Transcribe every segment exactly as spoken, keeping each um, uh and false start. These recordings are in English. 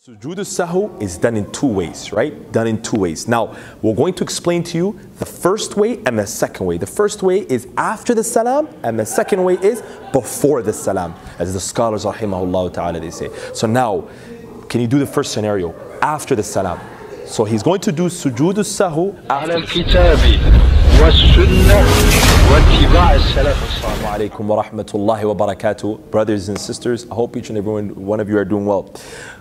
Sujood al-Sahw is done in two ways, right? Done in two ways. Now, we're going to explain to you the first way and the second way. The first way is after the salam, and the second way is before the salam, as the scholars, rahimahullah ta'ala, they say. So now, can you do the first scenario, after the salam? So he's going to do Sujood al-Sahw after the Assalamu alaikum wa rahmatullahi wa barakatuh. Brothers and sisters, I hope each and every one of you are doing well.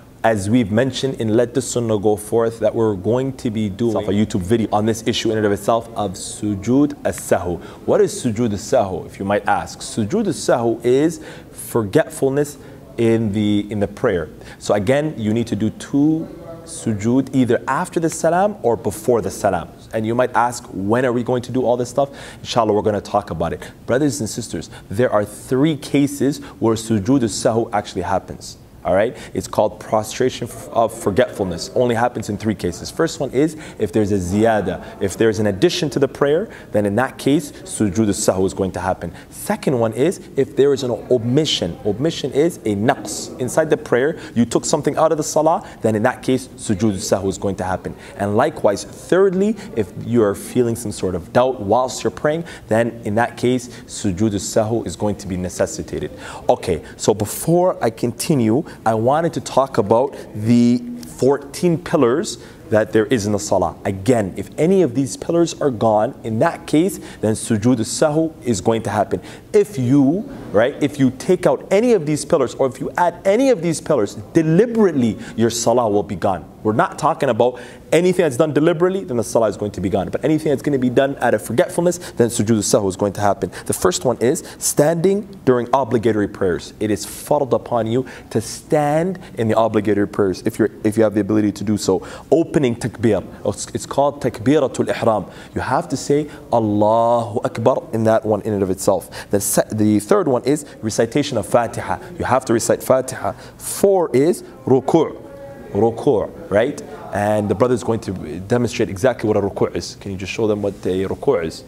As we've mentioned in Let the Sunnah Go Forth, that we're going to be doing a YouTube video on this issue in and of itself of Sujood al-Sahw. What is Sujood al-Sahw, if you might ask? Sujood al-Sahw is forgetfulness in the, in the prayer. So again, you need to do two sujood either after the salam or before the salam. And you might ask, when are we going to do all this stuff? Inshallah, we're going to talk about it. Brothers and sisters, there are three cases where Sujood al-Sahw actually happens. All right, it's called prostration of forgetfulness. Only happens in three cases. First one is if there's a ziyada, if there's an addition to the prayer, then in that case, sujood al-sahw is going to happen. Second one is if there is an omission. Omission is a naqs inside the prayer. You took something out of the salah, then in that case, sujood al-sahw is going to happen. And likewise, thirdly, if you are feeling some sort of doubt whilst you're praying, then in that case, sujood al-sahw is going to be necessitated. Okay, so before I continue, I wanted to talk about the fourteen pillars that there is in the salah. Again, if any of these pillars are gone, in that case, then sujood al-sahw is going to happen. If you, right, if you take out any of these pillars, or if you add any of these pillars, deliberately, your salah will be gone. We're not talking about anything that's done deliberately, then the salah is going to be gone. But anything that's going to be done out of forgetfulness, then sujood al-sahw is going to happen. The first one is standing during obligatory prayers. It is fard upon you to stand in the obligatory prayers if you're if you have the ability to do so. Opening takbir. It's called takbiratul ihram. You have to say Allahu Akbar in that one in and of itself. The, the third one is recitation of Fatiha. You have to recite Fatiha. Four is ruku'. Ruku', right? And the brother is going to demonstrate exactly what a ruku' is. Can you just show them what a ruku' is?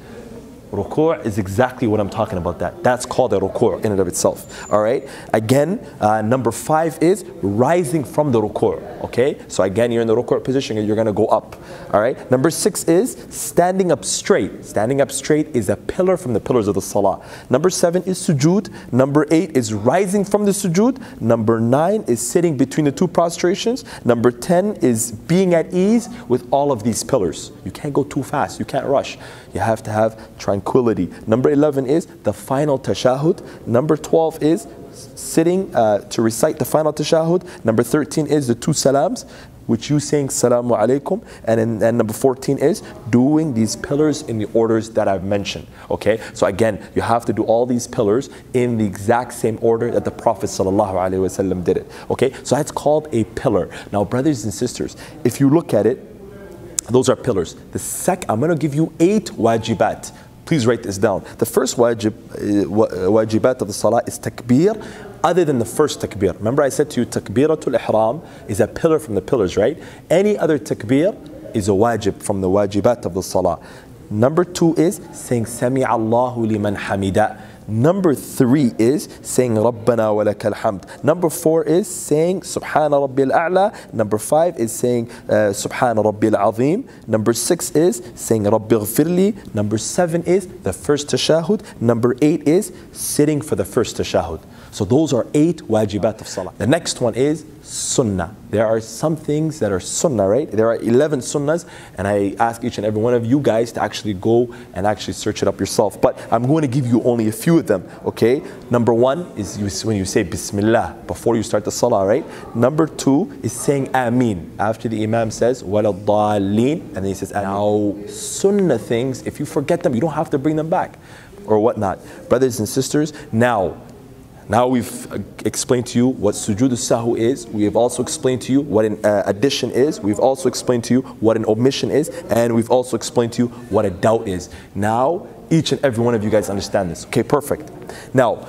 Ruku' is exactly what I'm talking about. That That's called a ruku' in and of itself. All right. Again, uh, number five is rising from the ruku'. Okay. So again, you're in the ruku' position and you're going to go up. All right. Number six is standing up straight. Standing up straight is a pillar from the pillars of the salah. Number seven is sujood. Number eight is rising from the sujood. Number nine is sitting between the two prostrations. Number ten is being at ease with all of these pillars. You can't go too fast. You can't rush. You have to have tranquility. Number eleven is the final tashahud. Number twelve is sitting uh, to recite the final tashahud. Number thirteen is the two salams, which you saying salamu alaikum. And, in, and number fourteen is doing these pillars in the orders that I've mentioned. Okay, so again, you have to do all these pillars in the exact same order that the Prophet sallallahu alaihi wasallam did it. Okay, so that's called a pillar. Now, brothers and sisters, if you look at it, those are pillars. The sec, I'm going to give you eight wajibat. Please write this down. The first wajib, uh, wajibat of the salah is takbir, other than the first takbir. Remember I said to you, takbiratul ihram is a pillar from the pillars, right? Any other takbir is a wajib from the wajibat of the salah. Number two is saying Sami Allahu liman hamida. Number three is saying Rabbana wa lakal hamd. Number four is saying Subhana Rabbil A'la. Number five is saying uh, Subhana Rabbil Azim. Number six is saying Rabbi ghfirli. Number seven is the first tashahud. Number eight is sitting for the first tashahud. So those are eight wajibat of salah. The next one is sunnah. There are some things that are sunnah, right? There are eleven sunnahs, and I ask each and every one of you guys to actually go and actually search it up yourself. But I'm going to give you only a few of them, okay? Number one is you, when you say Bismillah before you start the salah, right? Number two is saying Ameen after the Imam says Waladdallin, and then he says Ameen. Now, sunnah things, if you forget them, you don't have to bring them back or whatnot. Brothers and sisters, now, Now we've explained to you what sujood al-sahw is. We have also explained to you what an uh, addition is. We've also explained to you what an omission is. And we've also explained to you what a doubt is. Now, each and every one of you guys understand this. Okay, perfect. Now,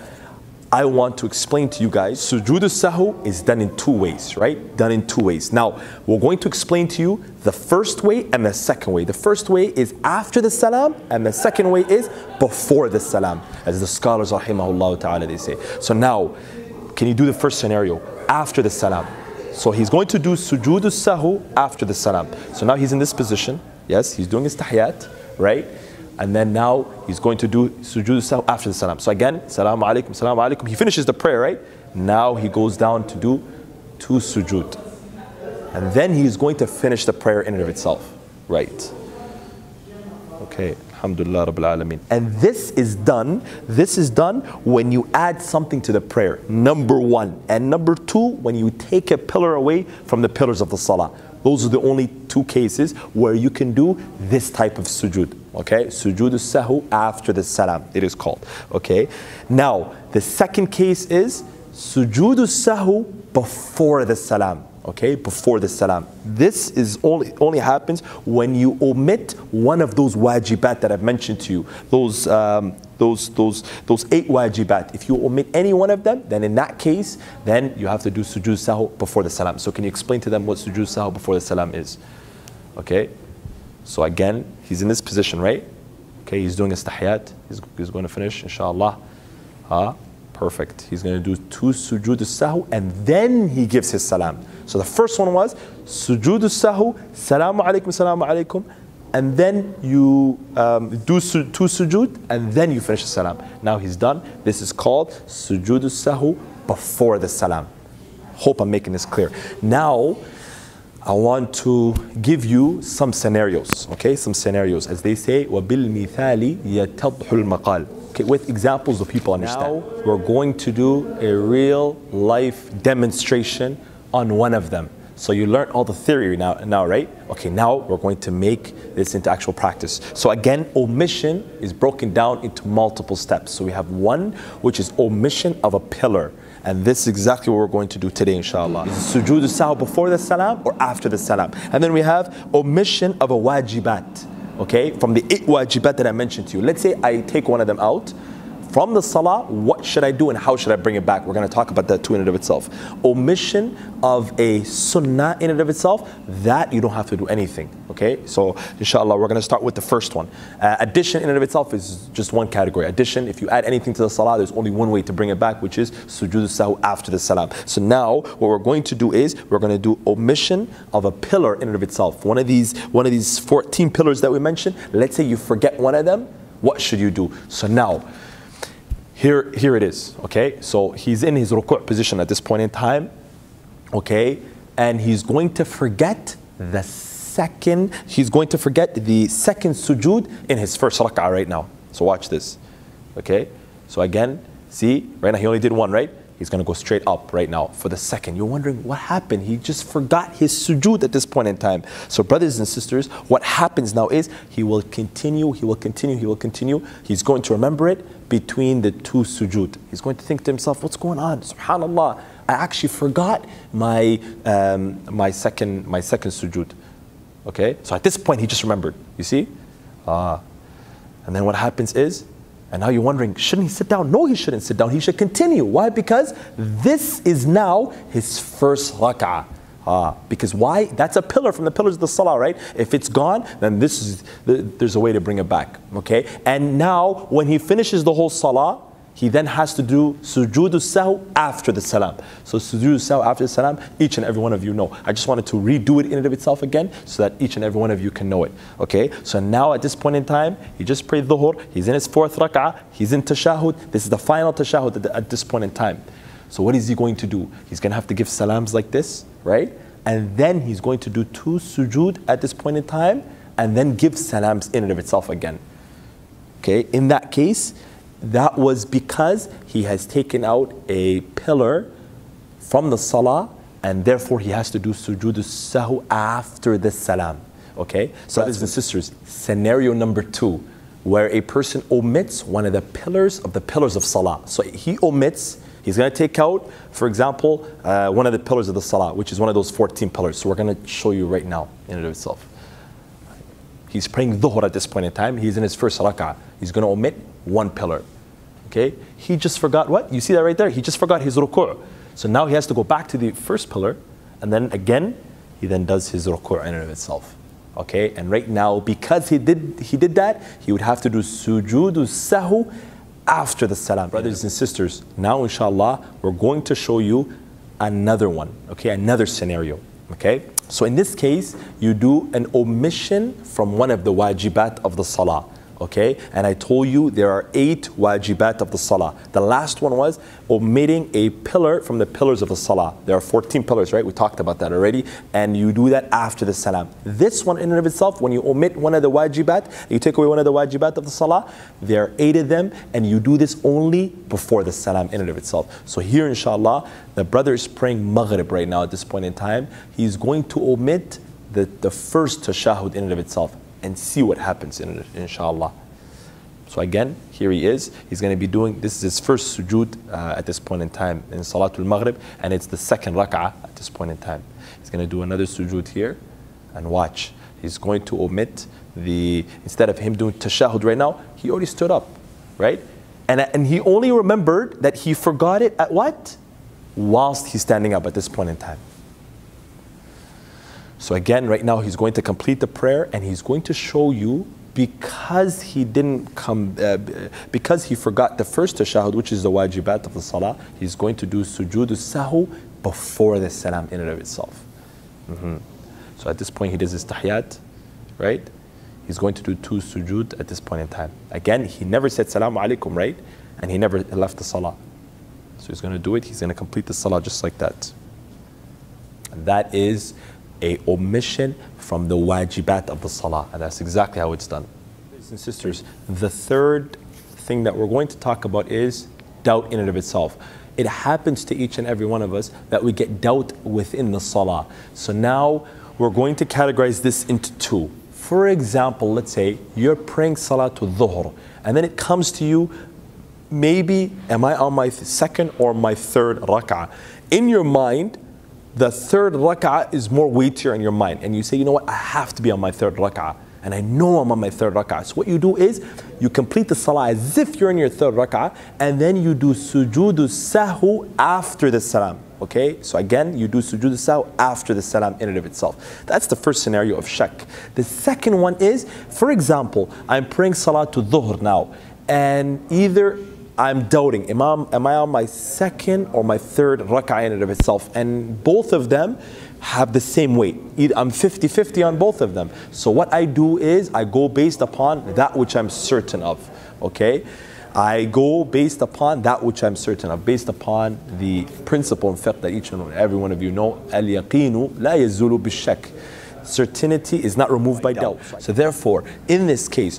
I want to explain to you guys, sujood al-sahw is done in two ways, right? Done in two ways. Now, we're going to explain to you the first way and the second way. The first way is after the salam, and the second way is before the salam, as the scholars, rahimahullah ta'ala, they say. So now, can you do the first scenario, after the salam? So he's going to do sujood sahu after the salam. So now he's in this position. Yes, he's doing his tahiyat, right? And then now he's going to do sujood sahu after the salam. So again, salamu alaikum, salamu alaikum. He finishes the prayer, right? Now he goes down to do two sujood. And then he's going to finish the prayer in and of itself. Right. Okay. Alhamdulillah Rabbil Alameen. And this is done, this is done when you add something to the prayer. Number one. And number two, when you take a pillar away from the pillars of the salah. Those are the only two cases where you can do this type of sujood. Okay, sujood sahu after the salam, it is called. Okay, now the second case is sujood sahu before the salam. Okay, before the salam. This is only only happens when you omit one of those wajibat that I've mentioned to you. Those um, those those those eight wajibat. If you omit any one of them, then in that case, then you have to do sujood sahu before the salam. So can you explain to them what sujood sahu before the salam is? Okay. So again, he's in this position, right? Okay, he's doing his tahiyat. He's, he's going to finish, inshallah. Ah, perfect. He's going to do two sujood sahu and then he gives his salam. So the first one was sujood sahu, salamu alaikum, salamu alaikum, and then you um, do su two sujood and then you finish the salam. Now he's done. This is called sujood sahu before the salam. Hope I'm making this clear. Now, I want to give you some scenarios, okay? Some scenarios. As they say, وَبِالْمِثَالِ يَتَضْحُ الْمَقَالِ. Okay, with examples of people understand. Now, we're going to do a real life demonstration on one of them. So you learned all the theory now, now, right? Okay, now we're going to make this into actual practice. So again, omission is broken down into multiple steps. So we have one, which is omission of a pillar. And this is exactly what we're going to do today, inshallah. Sujood sahu before the salam or after the salam. And then we have omission of a wajibat, okay? From the eight wajibat that I mentioned to you. Let's say I take one of them out. From the salah, what should I do and how should I bring it back? We're going to talk about that too in and of itself. Omission of a sunnah in and of itself, that you don't have to do anything, okay? So, inshallah, we're going to start with the first one. Uh, addition in and of itself is just one category. Addition, if you add anything to the salah, there's only one way to bring it back, which is sujood sahu after the salam. So now, what we're going to do is, we're going to do omission of a pillar in and of itself. One of these, one of these fourteen pillars that we mentioned, let's say you forget one of them, what should you do? So now, Here, here it is, okay? So he's in his ruku' position at this point in time, okay? And he's going to forget the second, he's going to forget the second sujood in his first rak'ah right now. So watch this, okay? So again, see, right now he only did one, right? He's going to go straight up right now for the second. You're wondering what happened. He just forgot his sujood at this point in time. So brothers and sisters, what happens now is he will continue, he will continue, he will continue. He's going to remember it between the two sujood. He's going to think to himself, what's going on? Subhanallah, I actually forgot my, um, my, second, my second sujood. Okay, so at this point he just remembered, you see? Ah. And then what happens is, and now you're wondering, shouldn't he sit down? No, he shouldn't sit down. He should continue. Why? Because this is now his first rak'ah. Ah, because why? That's a pillar from the pillars of the salah, right? If it's gone, then this is there's a way to bring it back. Okay? And now, when he finishes the whole salah, he then has to do sujood sahu after the salam. So sujood sahu after the salam, each and every one of you know. I just wanted to redo it in and of itself again so that each and every one of you can know it. Okay? So now at this point in time, he just prayed dhuhr, he's in his fourth rak'ah, he's in tashahud, this is the final tashahud at, the, at this point in time. So what is he going to do? He's going to have to give salams like this, right? And then he's going to do two sujood at this point in time and then give salams in and of itself again. Okay? In that case, that was because he has taken out a pillar from the salah and therefore he has to do sujood sahu after the salam. Okay? So brothers and sisters, scenario number two, where a person omits one of the pillars of the pillars of salah. So he omits, he's going to take out, for example, uh, one of the pillars of the salah, which is one of those fourteen pillars. So we're going to show you right now in and of itself. He's praying dhuhr at this point in time. He's in his first rak'ah. He's going to omit one pillar. Okay? He just forgot what? You see that right there? He just forgot his ruku'. So now he has to go back to the first pillar, and then again, he then does his ruku' in and of itself. Okay? And right now, because he did he did that, he would have to do sujood sahu after the salam. Brothers and sisters, now inshallah, we're going to show you another one, okay, another scenario, okay? So in this case, you do an omission from one of the wajibat of the salah, okay? And I told you there are eight wajibat of the salah. The last one was omitting a pillar from the pillars of the salah. There are fourteen pillars, right? We talked about that already. And you do that after the salam. This one in and of itself, when you omit one of the wajibat, you take away one of the wajibat of the salah, there are eight of them, and you do this only before the salam in and of itself. So here, inshallah, the brother is praying maghrib right now at this point in time. He's going to omit the, the first tashahud in and of itself, and see what happens in it, inshallah. So again, here he is. He's going to be doing, this is his first sujood uh, at this point in time in Salatul Maghrib, and it's the second rak'ah at this point in time. He's going to do another sujood here, and watch. He's going to omit the, instead of him doing tashahud right now, he already stood up, right? And, and he only remembered that he forgot it at what? Whilst he's standing up at this point in time. So again, right now he's going to complete the prayer, and he's going to show you, because he didn't come, uh, because he forgot the first tashahud, which is the wajibat of the salah, he's going to do sujood sahu before the salam in and of itself. Mm-hmm. So at this point he does his tahiyyat, right? He's going to do two sujood at this point in time. Again, he never said salamu alaikum, right? And he never left the salah. So he's going to do it, he's going to complete the salah just like that. And that is a omission from the wajibat of the salah, and that's exactly how it's done. Brothers and sisters, the third thing that we're going to talk about is doubt in and of itself. It happens to each and every one of us that we get doubt within the salah. So now we're going to categorize this into two. For example, let's say you're praying Salatul Dhuhr, and then it comes to you, maybe am I on my second or my third rak'ah? In your mind, the third rak'ah is more weightier in your mind, and you say, you know what, I have to be on my third rak'ah, and I know I'm on my third rak'ah. So what you do is, you complete the salah as if you're in your third rak'ah, and then you do sujood sahu after the salam, okay? So again, you do sujood sahu after the salam in and of itself. That's the first scenario of shak. The second one is, for example, I'm praying Salatul Dhuhr now, and either I'm doubting, am I, am I on my second or my third rak'ah in and of itself? And both of them have the same weight. I'm fifty fifty on both of them. So what I do is, I go based upon that which I'm certain of, okay? I go based upon that which I'm certain of, based upon the principle in fiqh that each and every one of you know, al-yaqinu la yazulu bishak. Certainty is not removed by doubt. So therefore, in this case,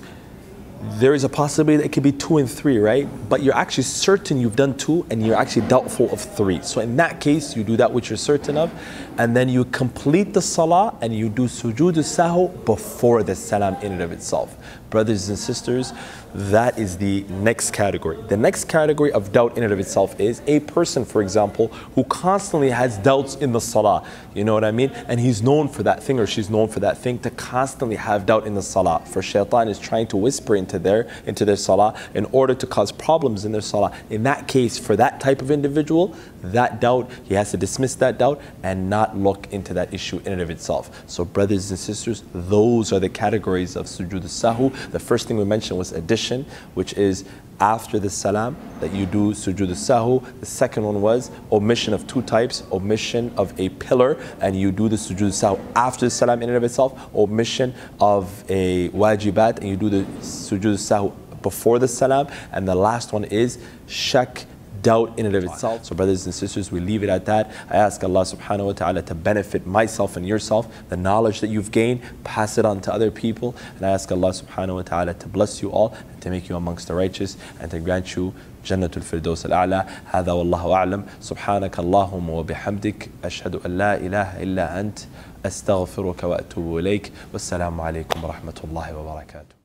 there is a possibility that it could be two and three, right? But you're actually certain you've done two, and you're actually doubtful of three. So in that case, you do that which you're certain of, and then you complete the salah, and you do sujood sahu before the salam in and of itself. Brothers and sisters, that is the next category. The next category of doubt in and of itself is a person, for example, who constantly has doubts in the salah. You know what I mean? And he's known for that thing, or she's known for that thing, to constantly have doubt in the salah. For shaitan is trying to whisper into their, into their salah in order to cause problems in their salah. In that case, for that type of individual, that doubt, he has to dismiss that doubt and not look into that issue in and of itself. So brothers and sisters, those are the categories of sujood sahu. The first thing we mentioned was addition, which is after the salam that you do sujood sahu. The second one was omission of two types, omission of a pillar, and you do the sujood sahu after the salam in and of itself, omission of a wajibat, and you do the sujood sahu before the salam, and the last one is shak, doubt in and of itself. So brothers and sisters, we leave it at that. I ask Allah subhanahu wa ta'ala to benefit myself and yourself, the knowledge that you've gained, pass it on to other people. And I ask Allah subhanahu wa ta'ala to bless you all, and to make you amongst the righteous, and to grant you Jannatul Firdaus al-A'la. هذا والله أعلم. سبحانك اللهم وبحمدك أشهد أن لا إله إلا أنت أستغفرك وأتوب إليك. والسلام عليكم ورحمة الله وبركاته.